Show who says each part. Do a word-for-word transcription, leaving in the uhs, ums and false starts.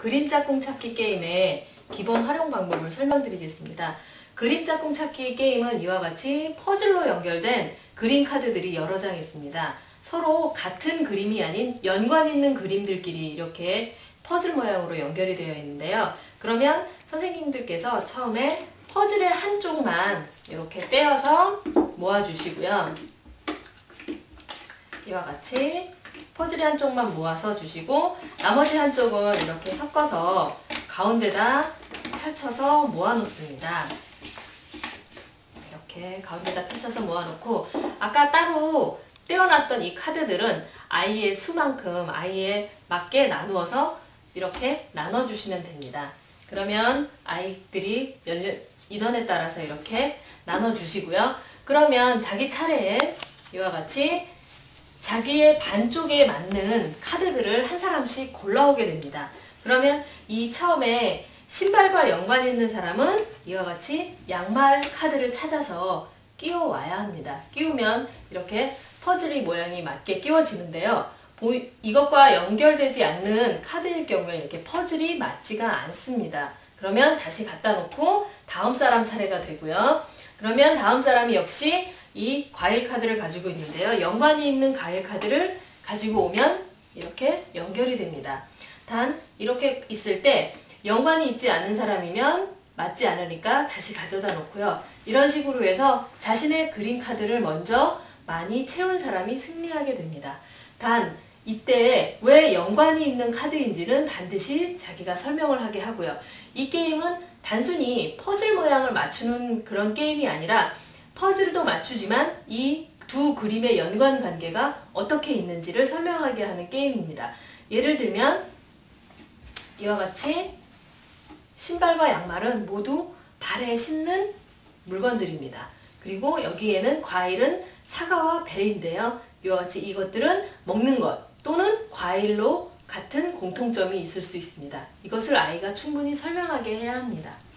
Speaker 1: 그림 짝꿍 찾기 게임의 기본 활용 방법을 설명드리겠습니다. 그림 짝꿍 찾기 게임은 이와 같이 퍼즐로 연결된 그림 카드들이 여러 장 있습니다. 서로 같은 그림이 아닌 연관 있는 그림들끼리 이렇게 퍼즐 모양으로 연결이 되어 있는데요. 그러면 선생님들께서 처음에 퍼즐의 한쪽만 이렇게 떼어서 모아주시고요. 이와 같이 퍼즐의 한쪽만 모아서 주시고 나머지 한쪽은 이렇게 섞어서 가운데다 펼쳐서 모아 놓습니다. 이렇게 가운데다 펼쳐서 모아 놓고 아까 따로 떼어놨던 이 카드들은 아이의 수만큼 아이에 맞게 나누어서 이렇게 나눠주시면 됩니다. 그러면 아이들이 연령, 인원에 따라서 이렇게 나눠주시고요. 그러면 자기 차례에 이와 같이 자기의 반쪽에 맞는 카드들을 한 사람씩 골라오게 됩니다. 그러면 이 처음에 신발과 연관 있는 사람은 이와 같이 양말 카드를 찾아서 끼워 와야 합니다. 끼우면 이렇게 퍼즐이 모양이 맞게 끼워지는데요. 이것과 연결되지 않는 카드일 경우에 이렇게 퍼즐이 맞지가 않습니다. 그러면 다시 갖다 놓고 다음 사람 차례가 되고요. 그러면 다음 사람이 역시 이 과일 카드를 가지고 있는데요. 연관이 있는 과일 카드를 가지고 오면 이렇게 연결이 됩니다. 단 이렇게 있을 때 연관이 있지 않은 사람이면 맞지 않으니까 다시 가져다 놓고요. 이런 식으로 해서 자신의 그림 카드를 먼저 많이 채운 사람이 승리하게 됩니다. 단 이때 왜 연관이 있는 카드인지는 반드시 자기가 설명을 하게 하고요. 이 게임은 단순히 퍼즐 모양을 맞추는 그런 게임이 아니라 퍼즐도 맞추지만 이 두 그림의 연관 관계가 어떻게 있는지를 설명하게 하는 게임입니다. 예를 들면 이와 같이 신발과 양말은 모두 발에 신는 물건들입니다. 그리고 여기에는 과일은 사과와 베리인데요. 이와 같이 이것들은 먹는 것 또는 과일로 같은 공통점이 있을 수 있습니다. 이것을 아이가 충분히 설명하게 해야 합니다.